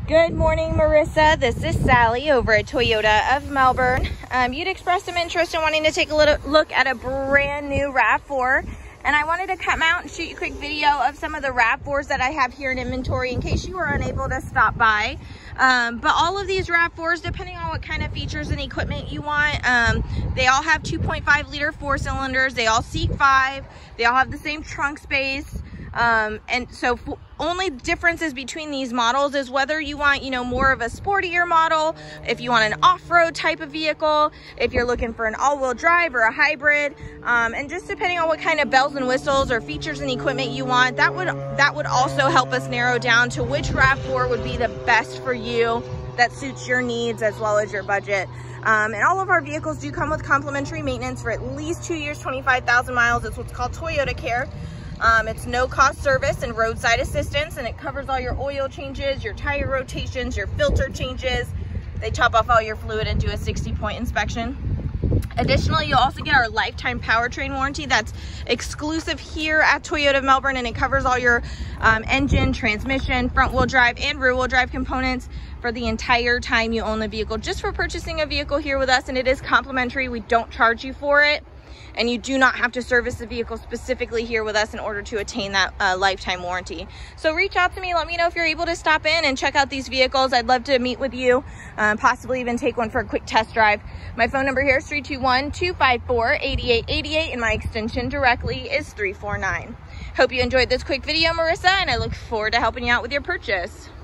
Good morning, Marissa. This is Sally over at Toyota of Melbourne. You'd expressed some interest in wanting to take a little look at a brand new Rav4, and I wanted to come out and shoot you a quick video of some of the Rav4s that I have here in inventory in case you were unable to stop by. But all of these Rav4s, depending on what kind of features and equipment you want, they all have 2.5 liter 4 cylinders. They all seat 5. They all have the same trunk space. And so only differences between these models is whether you want, more of a sportier model, if you want an off-road type of vehicle, if you're looking for an all-wheel drive or a hybrid, and just depending on what kind of bells and whistles or features and equipment you want, that would also help us narrow down to which Rav4 would be the best for you that suits your needs as well as your budget. And all of our vehicles do come with complimentary maintenance for at least 2 years, 25,000 miles. It's what's called Toyota Care. It's no cost service and roadside assistance, and it covers all your oil changes, your tire rotations, your filter changes. They top off all your fluid and do a 60-point inspection. Additionally, you'll also get our lifetime powertrain warranty that's exclusive here at Toyota of Melbourne, and it covers all your engine, transmission, front wheel drive, and rear wheel drive components for the entire time you own the vehicle, just for purchasing a vehicle here with us. And it is complimentary. We don't charge you for it, and you do not have to service the vehicle specifically here with us in order to attain that lifetime warranty. So reach out to me, let me know if you're able to stop in and check out these vehicles. I'd love to meet with you, possibly even take one for a quick test drive. My phone number here is 321-254-8888, and my extension directly is 349. Hope you enjoyed this quick video, Marissa, and I look forward to helping you out with your purchase.